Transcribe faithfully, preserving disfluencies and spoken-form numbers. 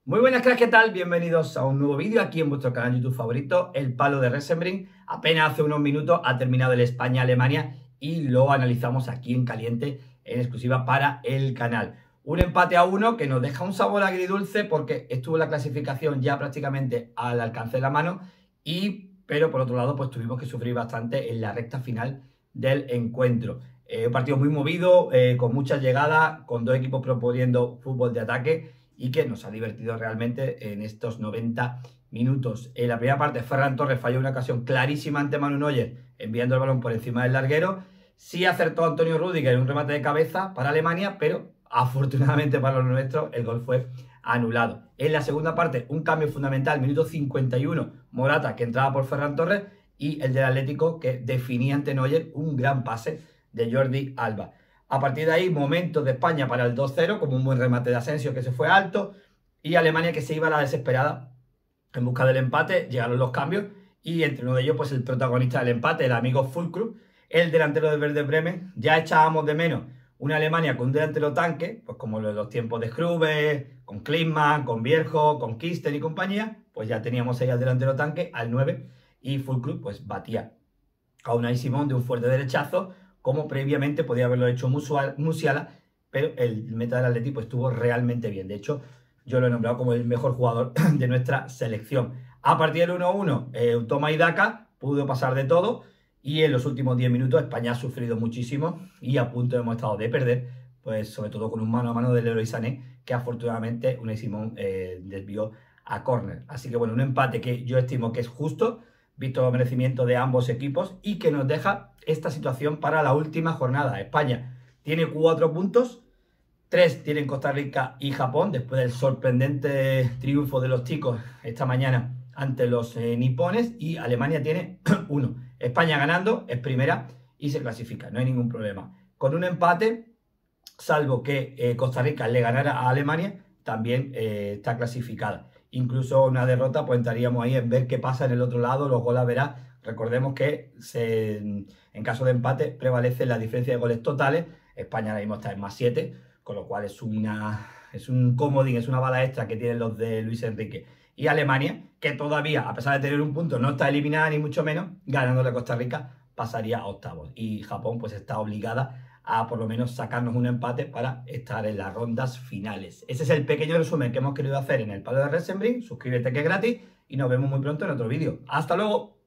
Muy buenas, cracks, ¿qué tal? Bienvenidos a un nuevo vídeo aquí en vuestro canal YouTube favorito, El Palo de Resenbrink. Apenas hace unos minutos ha terminado el España-Alemania y lo analizamos aquí en caliente, en exclusiva para el canal. Un empate a uno que nos deja un sabor agridulce porque estuvo la clasificación ya prácticamente al alcance de la mano, y, pero por otro lado pues tuvimos que sufrir bastante en la recta final del encuentro. Eh, un partido muy movido, eh, con muchas llegadas, con dos equipos proponiendo fútbol de ataque y que nos ha divertido realmente en estos noventa minutos. En la primera parte, Ferran Torres falló una ocasión clarísima ante Manu Neuer, enviando el balón por encima del larguero. Sí acertó Antonio Rüdiger en un remate de cabeza para Alemania, pero afortunadamente para los nuestros el gol fue anulado. En la segunda parte, un cambio fundamental, minuto cincuenta y uno, Morata, que entraba por Ferran Torres, y el del Atlético, que definía ante Neuer un gran pase de Jordi Alba. A partir de ahí, momentos de España para el dos cero, como un buen remate de Asensio que se fue alto, y Alemania que se iba a la desesperada en busca del empate. Llegaron los cambios y entre uno de ellos pues el protagonista del empate, el amigo Füllkrug, el delantero del Werder Bremen. Ya echábamos de menos una Alemania con un delantero tanque, pues como los tiempos de Schröder, con Klinsmann, con Vierjo, con Kisten y compañía. Pues ya teníamos ahí al delantero tanque, al nueve, y Füllkrug pues batía a Unai Simón de un fuerte derechazo, como previamente podía haberlo hecho Musiala, pero el meta del Atlético pues, estuvo realmente bien. De hecho, yo lo he nombrado como el mejor jugador de nuestra selección. A partir del uno uno, eh, Toma y Daca pudo pasar de todo, y en los últimos diez minutos España ha sufrido muchísimo y a punto hemos estado de perder, pues sobre todo con un mano a mano del Leroy Sané, que afortunadamente Unai Simón eh, desvió a córner. Así que bueno, un empate que yo estimo que es justo, visto el merecimiento de ambos equipos, y que nos deja esta situación para la última jornada. España tiene cuatro puntos, tres tienen Costa Rica y Japón, después del sorprendente triunfo de los chicos esta mañana ante los eh, nipones, y Alemania tiene uno. España ganando es primera y se clasifica, no hay ningún problema. Con un empate, salvo que eh, Costa Rica le ganara a Alemania, también eh, está clasificada. Incluso una derrota, pues entraríamos ahí en ver qué pasa en el otro lado, los goles a verá. Recordemos que se, en caso de empate prevalece la diferencia de goles totales. España ahora mismo está en más siete, con lo cual es, una, es un comodín, es una bala extra que tienen los de Luis Enrique. Y Alemania, que todavía, a pesar de tener un punto, no está eliminada ni mucho menos, ganándole a Costa Rica, pasaría a octavos. Y Japón pues está obligada a por lo menos sacarnos un empate para estar en las rondas finales. Ese es el pequeño resumen que hemos querido hacer en el Palo de Resenbrink. Suscríbete que es gratis y nos vemos muy pronto en otro vídeo. ¡Hasta luego!